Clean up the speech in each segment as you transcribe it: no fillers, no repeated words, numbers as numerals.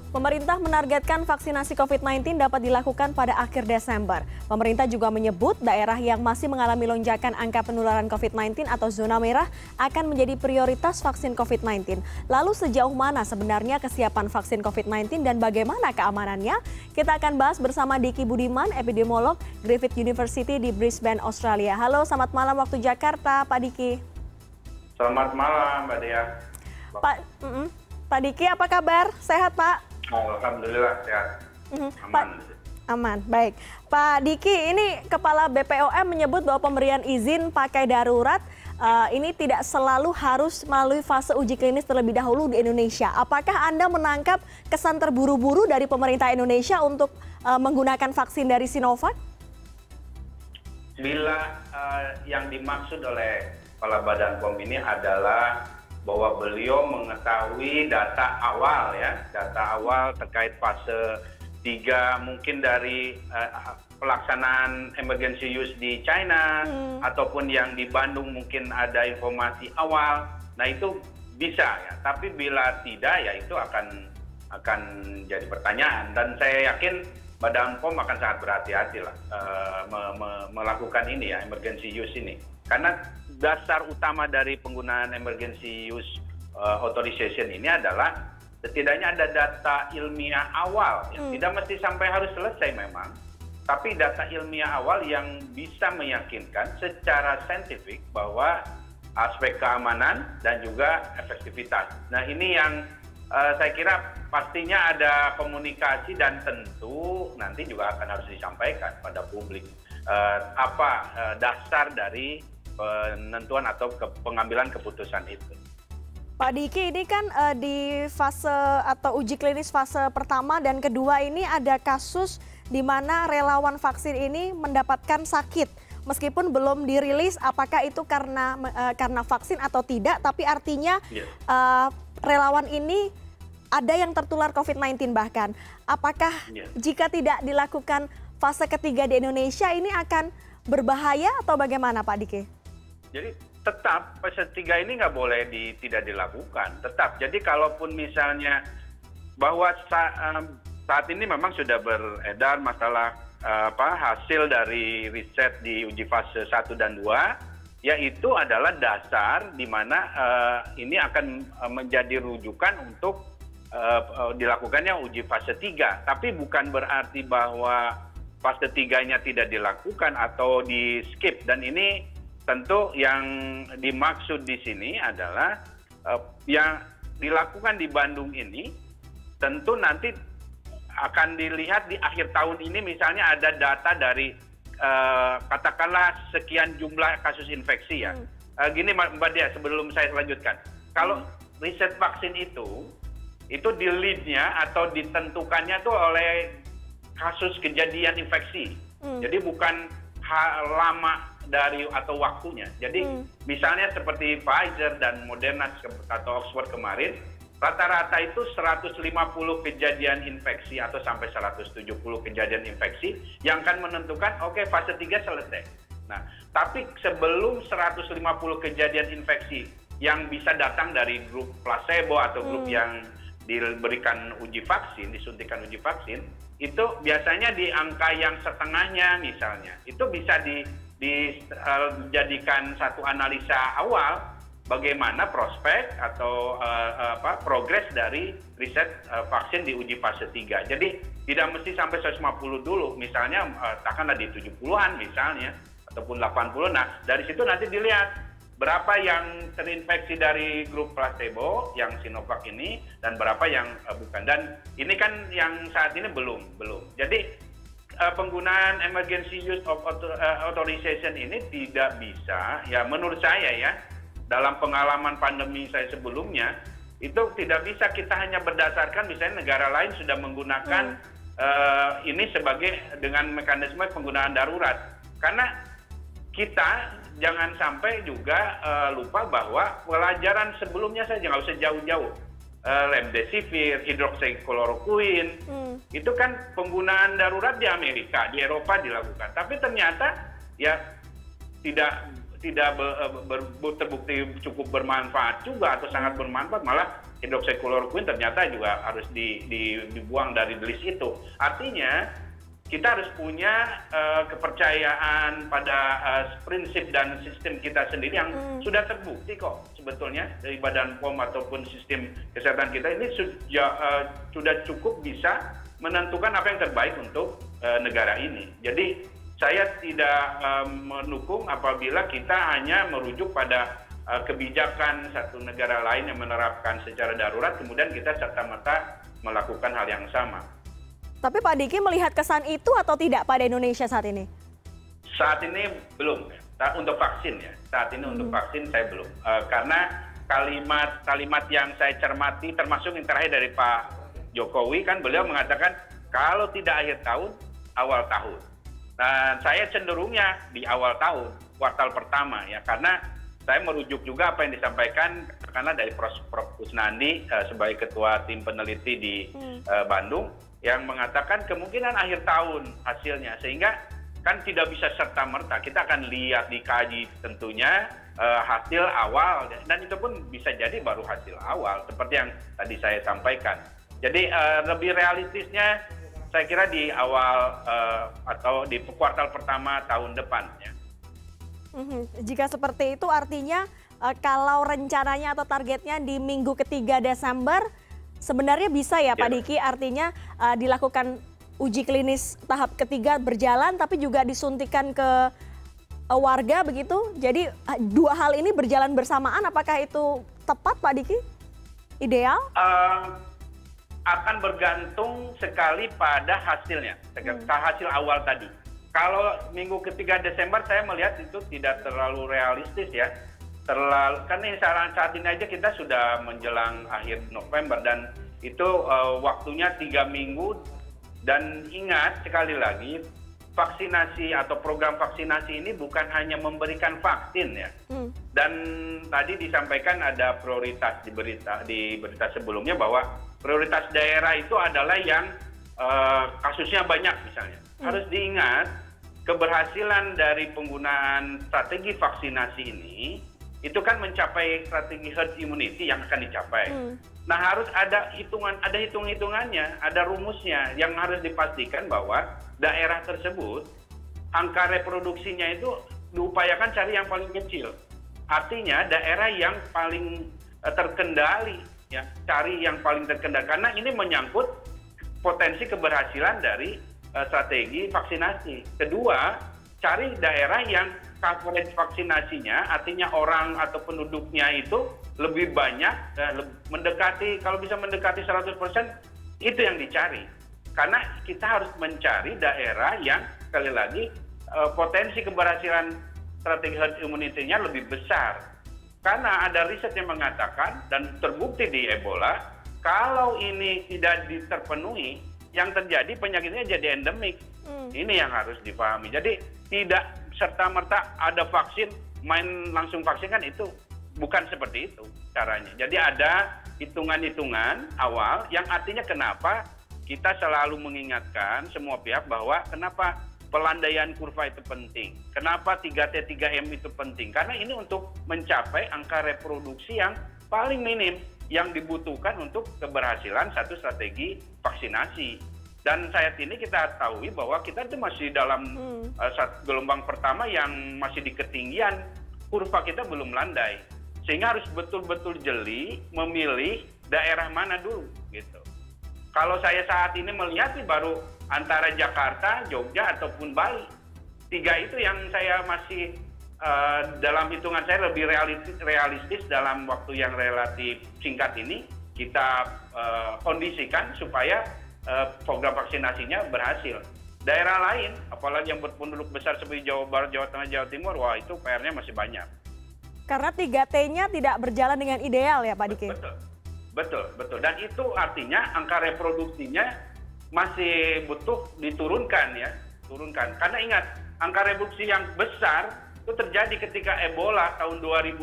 Pemerintah menargetkan vaksinasi COVID-19 dapat dilakukan pada akhir Desember. Pemerintah juga menyebut daerah yang masih mengalami lonjakan angka penularan COVID-19 atau zona merah akan menjadi prioritas vaksin COVID-19. Lalu sejauh mana sebenarnya kesiapan vaksin COVID-19 dan bagaimana keamanannya? Kita akan bahas bersama Diki Budiman, epidemiolog Griffith University di Brisbane, Australia. Halo, selamat malam waktu Jakarta, Pak Diki. Selamat malam, Mbak Dea. Pak Diki, apa kabar? Sehat, Pak? Alhamdulillah sehat. Aman. Aman, baik. Pak Diki, ini Kepala BPOM menyebut bahwa pemberian izin pakai darurat ini tidak selalu harus melalui fase uji klinis terlebih dahulu di Indonesia. Apakah Anda menangkap kesan terburu-buru dari pemerintah Indonesia untuk menggunakan vaksin dari Sinovac? Bila yang dimaksud oleh Kepala Badan POM ini adalah bahwa beliau mengetahui data awal terkait fase 3 mungkin dari pelaksanaan emergency use di China ataupun yang di Bandung mungkin ada informasi awal. Nah itu bisa ya, tapi bila tidak ya itu akan jadi pertanyaan, dan saya yakin Badan POM akan sangat berhati-hati lah melakukan ini ya, emergency use ini, karena dasar utama dari penggunaan emergency use authorization ini adalah setidaknya ada data ilmiah awal, tidak mesti sampai harus selesai memang, tapi data ilmiah awal yang bisa meyakinkan secara saintifik bahwa aspek keamanan dan juga efektivitas. Nah ini yang saya kira pastinya ada komunikasi dan tentu nanti juga akan harus disampaikan pada publik apa dasar dari penentuan atau pengambilan keputusan itu. Pak Diki, ini kan di fase atau uji klinis fase pertama dan kedua ini ada kasus di mana relawan vaksin ini mendapatkan sakit. Meskipun belum dirilis apakah itu karena vaksin atau tidak, tapi artinya relawan ini ada yang tertular COVID-19 bahkan. Apakah jika tidak dilakukan fase ketiga di Indonesia ini akan berbahaya atau bagaimana Pak Diki? Jadi tetap fase 3 ini nggak boleh tidak dilakukan, tetap. Jadi kalaupun misalnya bahwa saat ini memang sudah beredar masalah hasil dari riset di uji fase 1 dan 2, yaitu adalah dasar di mana ini akan menjadi rujukan untuk dilakukannya uji fase 3. Tapi bukan berarti bahwa fase 3-nya tidak dilakukan atau di skip, dan ini tentu yang dimaksud di sini adalah yang dilakukan di Bandung ini tentu nanti akan dilihat di akhir tahun ini, misalnya ada data dari katakanlah sekian jumlah kasus infeksi ya. Gini Mbak Dia, sebelum saya lanjutkan, kalau riset vaksin itu di lead-nya atau ditentukannya tuh oleh kasus kejadian infeksi. Jadi bukan lama dari atau waktunya. Jadi misalnya seperti Pfizer dan Moderna atau Oxford kemarin, rata-rata itu 150 kejadian infeksi atau sampai 170 kejadian infeksi yang akan menentukan oke, fase 3 selesai. Nah, tapi sebelum 150 kejadian infeksi yang bisa datang dari grup placebo atau grup yang diberikan uji vaksin, disuntikan uji vaksin, itu biasanya di angka yang setengahnya misalnya. Itu bisa dijadikan satu analisa awal bagaimana prospek atau progres dari riset vaksin di uji fase 3. Jadi tidak mesti sampai 150 dulu, misalnya katakanlah di 70-an misalnya ataupun 80. Nah, dari situ nanti dilihat berapa yang terinfeksi dari grup placebo yang Sinovac ini dan berapa yang bukan. Dan ini kan yang saat ini belum. Jadi penggunaan emergency use of authorization ini tidak bisa, ya menurut saya ya, dalam pengalaman pandemi saya sebelumnya, itu tidak bisa kita hanya berdasarkan misalnya negara lain sudah menggunakan ini sebagai dengan mekanisme penggunaan darurat. Karena kita jangan sampai juga lupa bahwa pelajaran sebelumnya saja nggak usah jauh-jauh. Remdesivir, hidroksikloroquine, itu kan penggunaan darurat di Amerika, di Eropa dilakukan. Tapi ternyata ya tidak terbukti cukup bermanfaat juga atau sangat bermanfaat, malah hidroksikloroquine ternyata juga harus dibuang dari list itu. Artinya kita harus punya kepercayaan pada prinsip dan sistem kita sendiri yang sudah terbukti kok sebetulnya dari Badan POM ataupun sistem kesehatan kita ini sudah cukup bisa menentukan apa yang terbaik untuk negara ini. Jadi saya tidak mendukung apabila kita hanya merujuk pada kebijakan satu negara lain yang menerapkan secara darurat, kemudian kita serta-merta melakukan hal yang sama. Tapi Pak Diki melihat kesan itu atau tidak pada Indonesia saat ini? Saat ini belum. Untuk vaksin ya. Saat ini untuk vaksin saya belum. Karena kalimat yang saya cermati termasuk yang terakhir dari Pak Jokowi kan beliau mengatakan kalau tidak akhir tahun, awal tahun. Dan saya cenderungnya di awal tahun, kuartal pertama ya. Karena saya merujuk juga apa yang disampaikan karena dari Prof. Kusnandi sebagai ketua tim peneliti di Bandung yang mengatakan kemungkinan akhir tahun hasilnya, sehingga kan tidak bisa serta-merta, kita akan lihat dikaji tentunya hasil awal, dan itu pun bisa jadi baru hasil awal seperti yang tadi saya sampaikan. Jadi lebih realistisnya saya kira di awal atau di kuartal pertama tahun depan ya. Jika seperti itu artinya kalau rencananya atau targetnya di minggu ketiga Desember sebenarnya bisa ya Pak Diki, artinya dilakukan uji klinis tahap ketiga berjalan tapi juga disuntikan ke warga begitu. Jadi dua hal ini berjalan bersamaan, apakah itu tepat Pak Diki? Ideal? Akan bergantung sekali pada hasilnya, hasil awal tadi. Kalau minggu ketiga Desember saya melihat itu tidak terlalu realistis ya. Kan ini saat ini aja kita sudah menjelang akhir November dan itu waktunya 3 minggu, dan ingat sekali lagi vaksinasi atau program vaksinasi ini bukan hanya memberikan vaksin ya. Dan tadi disampaikan ada prioritas di berita sebelumnya bahwa prioritas daerah itu adalah yang kasusnya banyak misalnya. Harus diingat keberhasilan dari penggunaan strategi vaksinasi ini itu kan mencapai strategi herd immunity yang akan dicapai. Nah harus ada hitung-hitungannya, ada rumusnya yang harus dipastikan bahwa daerah tersebut angka reproduksinya itu diupayakan cari yang paling kecil. Artinya daerah yang paling terkendali, ya cari yang paling terkendali karena ini menyangkut potensi keberhasilan dari strategi vaksinasi. Kedua, cari daerah yang coverage vaksinasinya, artinya orang atau penduduknya itu lebih banyak, mendekati, kalau bisa mendekati 100%, itu yang dicari. Karena kita harus mencari daerah yang, sekali lagi, potensi keberhasilan strategi herd immunity-nya lebih besar. Karena ada riset yang mengatakan, dan terbukti di Ebola, kalau ini tidak terpenuhi, yang terjadi penyakitnya jadi endemik. Ini yang harus dipahami. Jadi tidak serta-merta ada vaksin, main langsung vaksin kan itu bukan seperti itu caranya. Jadi ada hitungan-hitungan awal yang artinya kenapa kita selalu mengingatkan semua pihak bahwa kenapa pelandaian kurva itu penting. Kenapa 3T 3M itu penting? Karena ini untuk mencapai angka reproduksi yang paling minim yang dibutuhkan untuk keberhasilan satu strategi vaksinasi. Dan saat ini kita tahu bahwa kita itu masih dalam gelombang pertama yang masih di ketinggian, kurva kita belum landai. Sehingga harus betul-betul jeli memilih daerah mana dulu gitu. Kalau saya saat ini melihat baru antara Jakarta, Jogja ataupun Bali. 3 itu yang saya masih dalam hitungan saya lebih realistis dalam waktu yang relatif singkat ini kita kondisikan supaya program vaksinasinya berhasil. Daerah lain, apalagi yang berpenduduk besar seperti Jawa Barat, Jawa Tengah, Jawa Timur, wah itu PR-nya masih banyak. Karena 3T-nya tidak berjalan dengan ideal ya Pak Diki? Betul. Dan itu artinya angka reproduksinya masih butuh diturunkan ya. Karena ingat, angka reproduksi yang besar itu terjadi ketika Ebola tahun 2018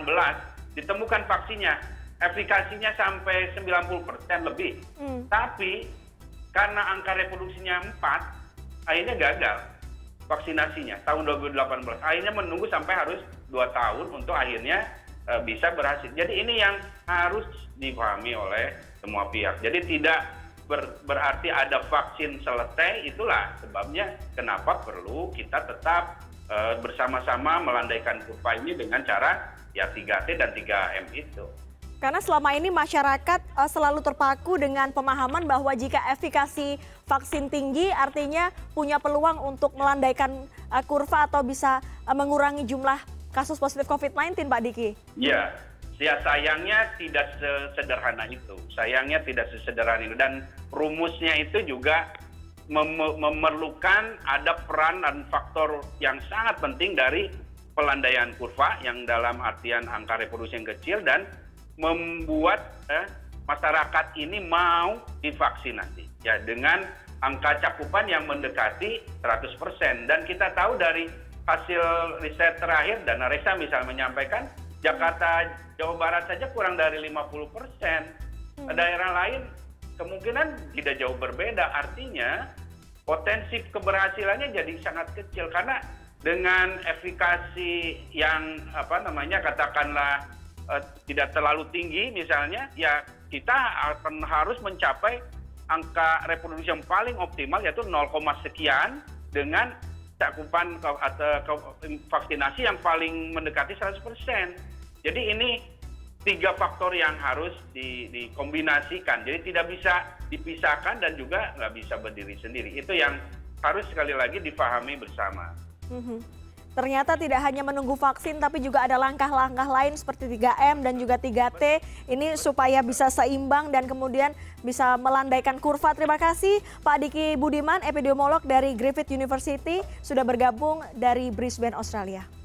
ditemukan vaksinnya. Efikasinya sampai 90% lebih. Tapi karena angka reproduksinya 4, akhirnya gagal vaksinasinya tahun 2018. Akhirnya menunggu sampai harus 2 tahun untuk akhirnya bisa berhasil. Jadi ini yang harus dipahami oleh semua pihak. Jadi tidak berarti ada vaksin selesai, itulah sebabnya kenapa perlu kita tetap bersama-sama melandaikan kurva ini dengan cara ya 3T dan 3M itu. Karena selama ini masyarakat selalu terpaku dengan pemahaman bahwa jika efikasi vaksin tinggi artinya punya peluang untuk melandaikan kurva atau bisa mengurangi jumlah kasus positif COVID-19, Pak Diki. Ya, sayangnya tidak sesederhana itu. Sayangnya tidak sesederhana itu. Dan rumusnya itu juga memerlukan ada peran dan faktor yang sangat penting dari pelandaian kurva yang dalam artian angka reproduksi yang kecil dan membuat masyarakat ini mau divaksinasi ya dengan angka cakupan yang mendekati 100%. Dan kita tahu dari hasil riset terakhir, Dana Reksa misalnya menyampaikan Jakarta, Jawa Barat saja kurang dari 50%. Daerah lain kemungkinan tidak jauh berbeda. Artinya potensi keberhasilannya jadi sangat kecil karena dengan efikasi yang katakanlah tidak terlalu tinggi misalnya, ya kita akan harus mencapai angka reproduksi yang paling optimal yaitu 0, sekian dengan cakupan vaksinasi yang paling mendekati 100%. Jadi ini 3 faktor yang harus dikombinasikan. Jadi tidak bisa dipisahkan dan juga nggak bisa berdiri sendiri. Itu yang harus sekali lagi dipahami bersama. Ternyata tidak hanya menunggu vaksin, tapi juga ada langkah-langkah lain seperti 3M dan juga 3T. Ini supaya bisa seimbang dan kemudian bisa melandaikan kurva. Terima kasih Pak Diki Budiman, epidemiolog dari Griffith University, sudah bergabung dari Brisbane, Australia.